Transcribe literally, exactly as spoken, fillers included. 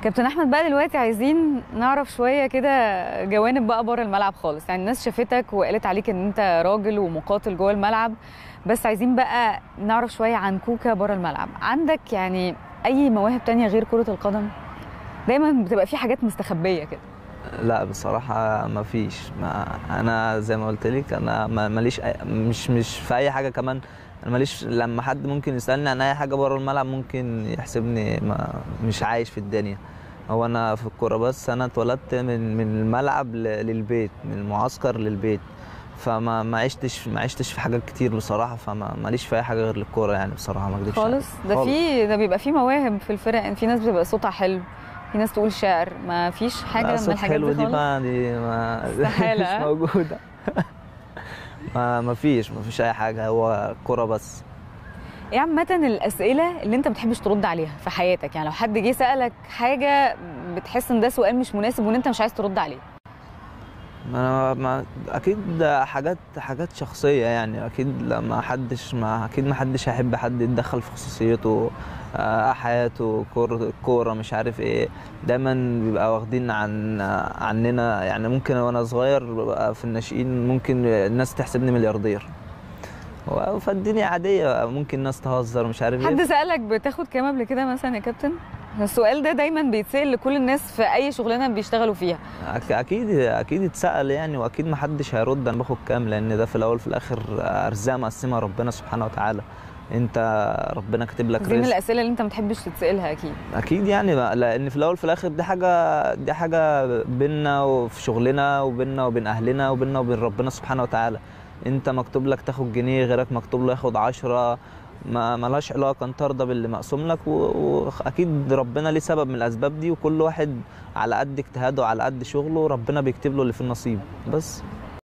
كابتن احمد بقى دلوقتي عايزين نعرف شويه كده جوانب بقى بره الملعب خالص. يعني الناس شافتك وقالت عليك ان انت راجل ومقاتل جوه الملعب، بس عايزين بقى نعرف شويه عن كوكا بره الملعب. عندك يعني اي مواهب تانية غير كره القدم؟ دايما بتبقى في حاجات مستخبيه كده. لا بصراحة ما فيش. ما أنا زي ما قلت لك أنا ماليش مش مش في أي حاجة كمان. أنا ماليش لما حد ممكن يسألني عن أي حاجة بره الملعب ممكن يحسبني ما مش عايش في الدنيا. هو أنا في الكورة بس. أنا اتولدت من من الملعب للبيت، من المعسكر للبيت، فما ما عشتش ما عشتش في حاجات كتير بصراحة. فما ماليش في أي حاجة غير الكورة يعني بصراحة، ما أكذبش خالص. ده في ده بيبقى في مواهب في الفرق. يعني في ناس بيبقى صوتها حلو، في ناس تقول شعر. ما فيش حاجه من الحاجات دي خالص؟ دي بقى دي ما مش موجوده. ما ما فيش ما فيش اي حاجه، هو كوره بس. ايه عامه الاسئله اللي انت ما بتحبش ترد عليها في حياتك؟ يعني لو حد جه سالك حاجه بتحس ان ده سؤال مش مناسب وان انت مش عايز ترد عليه. ما ما اكيد حاجات حاجات شخصيه يعني. اكيد لما حدش ما اكيد ما حدش هيحب حد يتدخل في خصوصيته، آه حياته، كوره كوره مش عارف ايه. دايما بيبقى واخدين عن عننا يعني. ممكن وانا صغير ببقى في الناشئين ممكن الناس تحسبني ملياردير، فالدنيا عاديه. ممكن الناس تهزر مش عارف ايه. حد سالك بتاخد كام قبل كده مثلا يا كابتن؟ السؤال ده دايما بيتسال لكل الناس في اي شغلانه بيشتغلوا فيها. اكيد اكيد اتسال يعني، واكيد ما حدش هيرد انا باخد كام، لان ده في الاول في الاخر ارزاق مقسمها ربنا سبحانه وتعالى. انت ربنا كاتب لك رزق. دي من الاسئله اللي انت ما بتحبش تتسالها اكيد. اكيد يعني، لان في الاول في الاخر دي حاجه دي حاجه بيننا وفي شغلنا، وبيننا وبين اهلنا، وبيننا وبين ربنا سبحانه وتعالى. انت مكتوب لك تاخد جنيه، غيرك مكتوب له ياخد عشرة. ما ملهاش علاقه، انت ارضى باللي مقسوم لك، واكيد ربنا ليه سبب من الاسباب دي، وكل واحد على قد اجتهاده وعلى قد شغله ربنا بيكتب له اللي في النصيب بس.